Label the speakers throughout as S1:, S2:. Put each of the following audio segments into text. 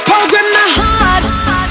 S1: reprogram my heart.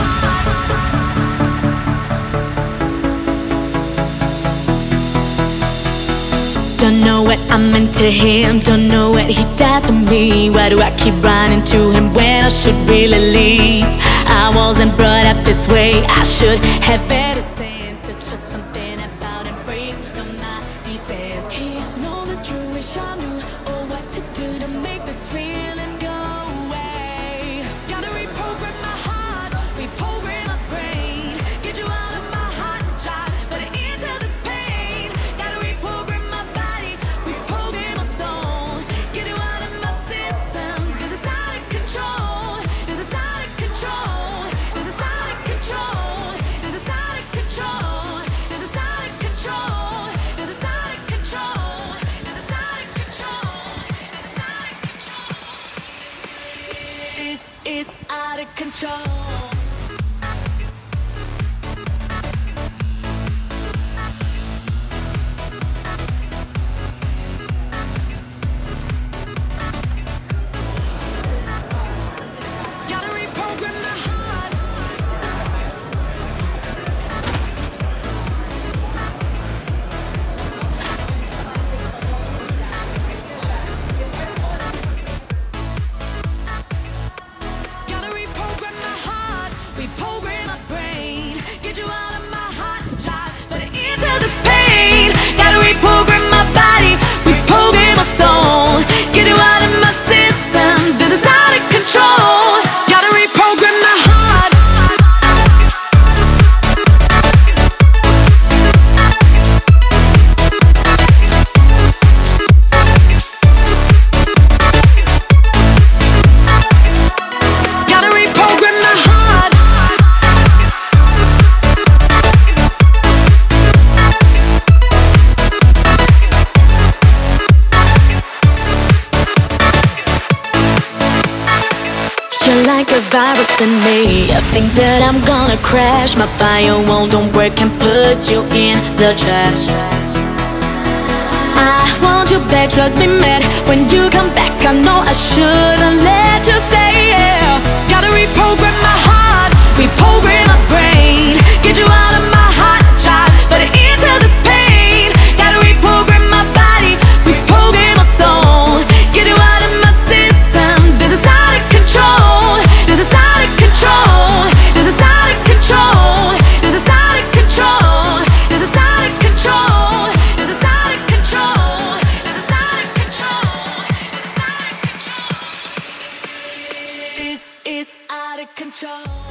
S1: Don't know what I'm into him, don't know what he does to me. Why do I keep running to him when I should really leave? I wasn't brought up this way, I should have better sense. It's just something about embrace, not my defense. He knows it's true, wish I knew what to do to make this feeling go away. Gotta reprogram my heart, reprogram my brain, get you out of my heart and try, but into this pain. Gotta reprogram my body, reprogram my soul, get you out of my system. This is out of control, this is out of control, this is out of control, this is out of control, this is out of control, this is out of control, this is out of control, this is out of control, this is out of control. Gotta reprogram my heart. Gotta reprogram my heart, reprogram my brain, get you out of my heart and try, but into this pain. Gotta reprogram my body, reprogram my soul, get you out of my system. This is out of control. Gotta reprogram my heart. Gotta reprogram my heart. You're like a virus in me. I think that I'm gonna crash. My firewall don't work and put you in the trash. I want you back, trust me, man. When you come back, I know I shouldn't let you stay. Yeah. Gotta reprogram my heart, reprogram my brain, get you out of my heart, try, but into this pain. Gotta reprogram my body, reprogram my soul, get you out of my system. This is out of control. This is out of control. This is out of control. This is out of control. This is out of control. This is out of control. This is out of control. This is out of control. This is out of control.